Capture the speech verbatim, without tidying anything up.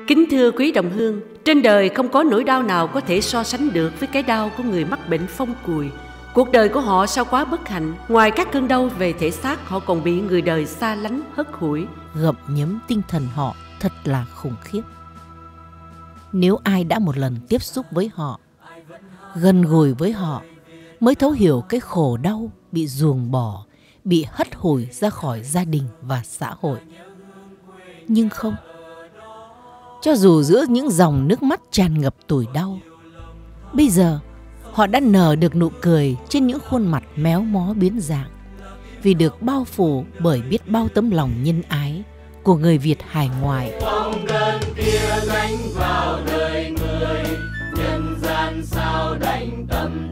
Kính thưa quý đồng hương, trên đời không có nỗi đau nào có thể so sánh được với cái đau của người mắc bệnh phong cùi. Cuộc đời của họ sao quá bất hạnh, ngoài các cơn đau về thể xác, họ còn bị người đời xa lánh, hất hủi. Gặm nhấm tinh thần họ thật là khủng khiếp. Nếu ai đã một lần tiếp xúc với họ, gần gũi với họ, mới thấu hiểu cái khổ đau bị ruồng bỏ, bị hất hủi ra khỏi gia đình và xã hội. Nhưng không, cho dù giữa những dòng nước mắt tràn ngập tủi đau, bây giờ họ đã nở được nụ cười trên những khuôn mặt méo mó biến dạng, vì được bao phủ bởi biết bao tấm lòng nhân ái của người Việt hải ngoại. Phong đơn kia gánh vào đời người, nhân gian sao đành tâm